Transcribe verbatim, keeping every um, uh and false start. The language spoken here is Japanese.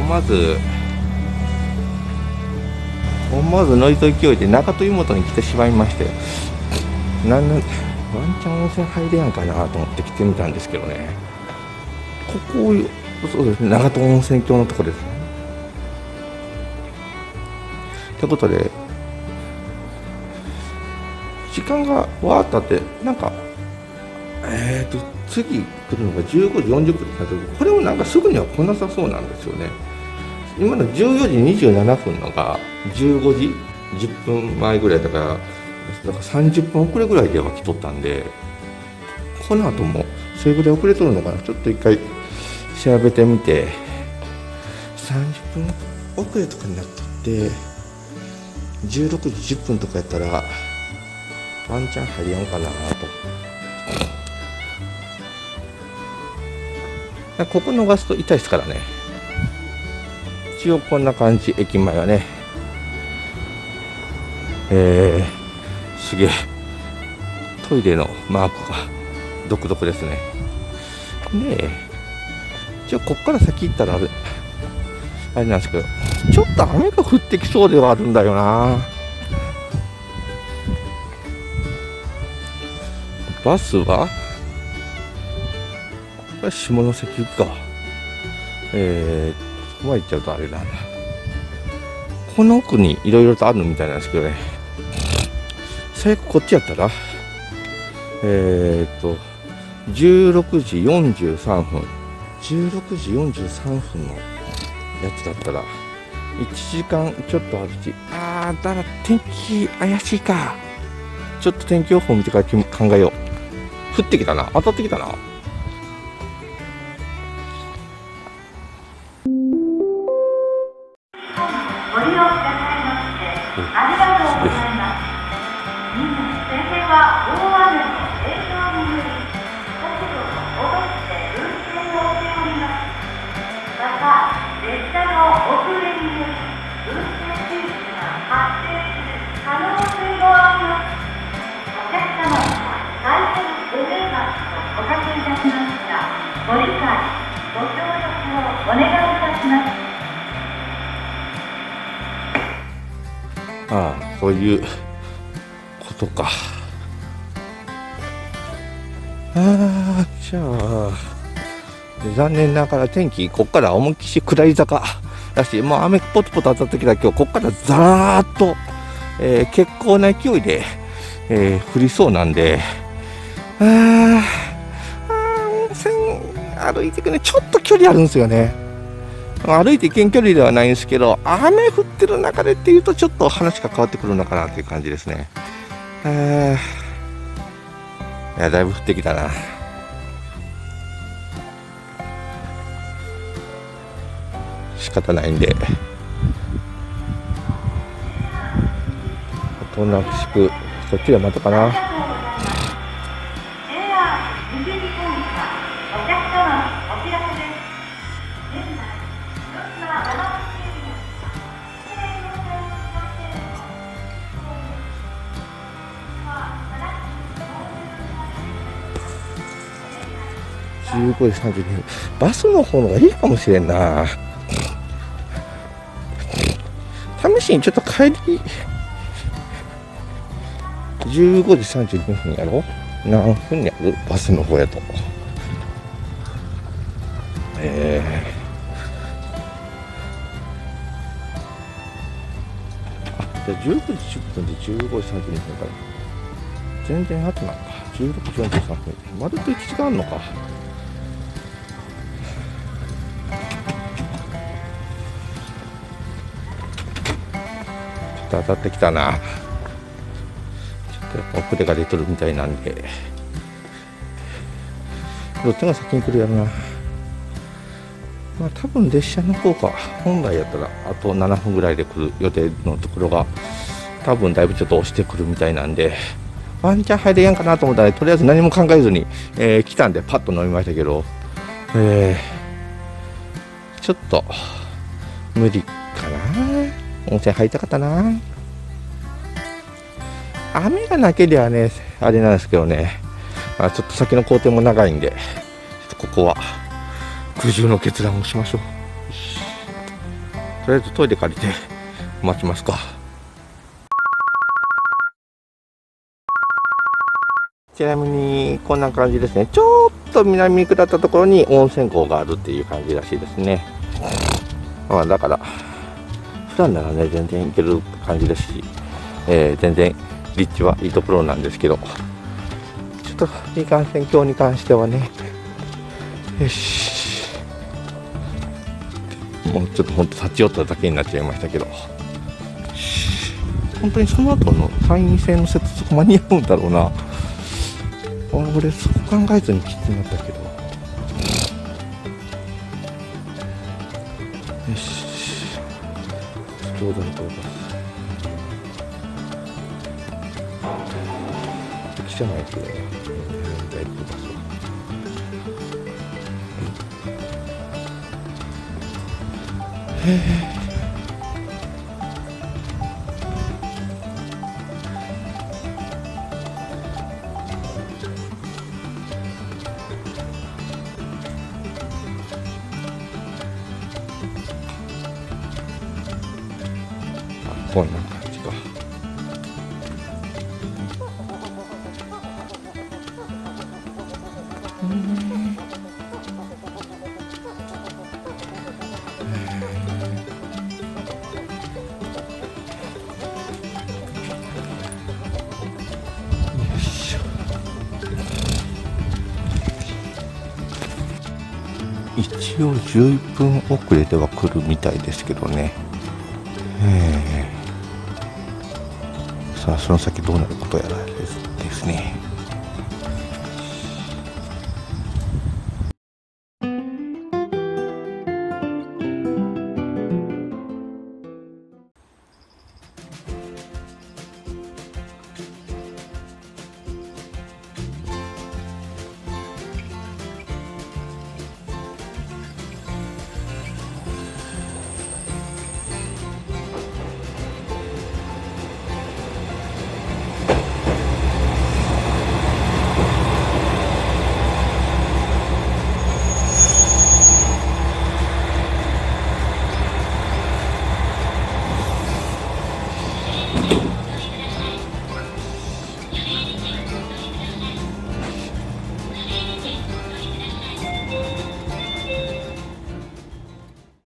思わず思わずノリと勢いで中戸湯本に来てしまいまして、なんなんワンチャン温泉入れやんかなと思って来てみたんですけどね、ここそうですね、長戸温泉郷のところですね。ということで時間がわーっとあって、なんかえーと次来るのがじゅうごじよんじゅっぷんだったけど、これもなんかすぐには来なさそうなんですよね。今のじゅうよじにじゅうななふんのがじゅうごじじゅっぷんまえぐらいだから、だからさんじゅっぷん遅れぐらいでは来とったんで、この後もそれぐらい遅れとるのかな、ちょっと一回調べてみて、さんじゅっぷん遅れとかになっとってじゅうろくじじゅっぷんとかやったらワンチャン入りやんかなと。ここ逃すと痛いですからね。一応こんな感じ、駅前はね。えー、すげえトイレのマークが独特ですね。で一応こっから先行ったらあれあれなんですけど、ちょっと雨が降ってきそうではあるんだよな。バスはこれ下関行きか。えー、そこまで行っちゃうとあれなんだ。この奥にいろいろとあるみたいなんですけどね、最悪こっちやったらえー、っとじゅうろくじよんじゅうさんぷんじゅうろくじよんじゅうさんぷんのやつだったらいちじかんちょっとあるし、あーだから天気怪しいか。ちょっと天気予報見てから考えよう。降ってきたな、当たってきたな。 ご利用くださいましてありがとうございます。先生は大雨の影響により国土を戻して運転をしております。また列車の遅れにより運転中止が発生する可能性もあります。お客様には大変ご迷惑をおかけいたしますが、ご理解ご協力をお願いいたします。 ああ、そういうことか。ああ、じゃあ残念ながら天気こっから思いっきし下り坂だし、もう雨ポトポト当たってきた今日、こっからザラーっと、えー、結構な勢いで、えー、降りそうなんで、あーあー温泉歩いていくね、ちょっと距離あるんですよね。歩いて行けん距離ではないんですけど、雨降ってる中でっていうとちょっと話が変わってくるのかなっていう感じですね。あーいやだいぶ降ってきたな。仕方ないんでおとなしくこっちで待とうかな。じゅうごじさんじゅうにふん、バスの方のがいいかもしれんな。試しにちょっと帰りじゅうごじさんじゅうにふんやろ、何分にあるバスの方やと、えー、あ、じゃあじゅうごじじゅっぷんでじゅうごじさんじゅうにふんから全然後なんかじゅうろくじよんじゅうさんぷん、まるっといちじかんあるのか。ちょっと当たってきたな。ちょっとやっぱ遅れが出とるみたいなんで、どっちが先に来るやろな。まあ多分列車の方が本来やったらあとななふんぐらいで来る予定のところが多分だいぶちょっと押してくるみたいなんで、ワンチャン入れやんかなと思ったら、とりあえず何も考えずに、えー、来たんでパッと飲みましたけど、えー、ちょっと無理かな。温泉入りたかったな。雨がなければねあれなんですけどね、まあ、ちょっと先の工程も長いんで、ちょっとここは苦渋の決断をしましょう。 とりあえずトイレ借りて待ちますか。ちなみにこんな感じですね。ちょっと南に下ったところに温泉港があるっていう感じらしいですね。まあだから普段ならね全然行ける感じですし、えー、全然立地はいいところなんですけど、ちょっといかんせん今日に関してはね、よし、もうちょっとほんと立ち寄っただけになっちゃいましたけど、本当にその後の参院選の接続間に合うんだろうな。俺そこ考えずに来てなったけど、よし、ちょうどのとこだ。汽車ないけどね、だいぶバスは。へえ。こんな感じか。うん、よいしょ。一応じゅういっぷん遅れては来るみたいですけどね。えーさあその先どうなることやらですね。